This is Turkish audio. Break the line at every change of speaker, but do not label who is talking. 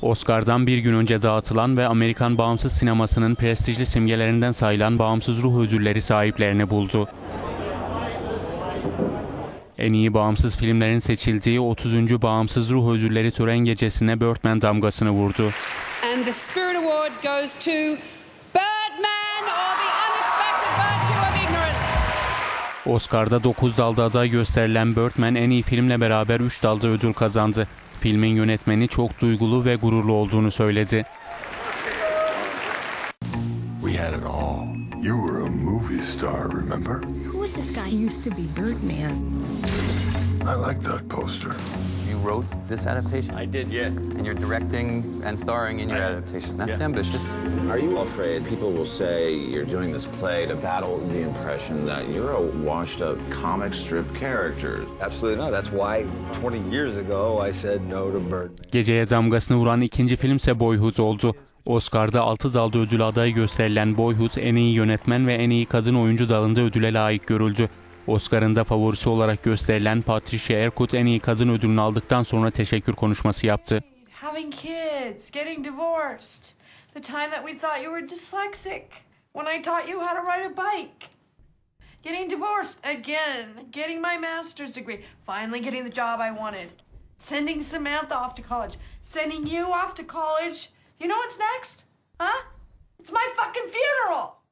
Oscar'dan bir gün önce dağıtılan ve Amerikan bağımsız sinemasının prestijli simgelerinden sayılan Bağımsız Ruh Ödülleri sahiplerini buldu. En iyi bağımsız filmlerin seçildiği 30. Bağımsız Ruh Ödülleri tören gecesine Birdman damgasını vurdu.
And the Spirit Award goes to Birdman or the Unexpected Virtue of Ignorance.
Oscar'da 9 dalda aday gösterilen Birdman en iyi filmle beraber 3 dalda ödül kazandı. Filmin yönetmeni çok duygulu ve gururlu olduğunu söyledi.
We had it all. You were a movie star, remember?
Who was this guy? He used to be Birdman.
I like that poster.
You wrote this adaptation?
I did, yeah.
And you're directing and starring in your adaptation. That's ambitious.
Are you afraid people will say you're doing this play to battle the impression that you're a washed-up comic strip character?
Absolutely not. That's why 20 years ago I said no to Birdman.
Geceye damgasını vuran ikinci filmse Boyhood oldu. Oscar'da 6 dalda ödül adayı gösterilen Boyhood en iyi yönetmen ve en iyi kadın oyuncu dalında ödüle layık görüldü. Oscar'ın da favorisi olarak gösterilen Patricia Arquette en iyi kadın ödülünü aldıktan sonra teşekkür konuşması yaptı.
Having kids, getting divorced, the time that we thought you were dyslexic, when I taught you how to ride a bike, getting divorced again, getting my master's degree, finally getting the job I wanted, sending Samantha off to college, sending you off to college. You know what's next? Huh? It's my fucking funeral!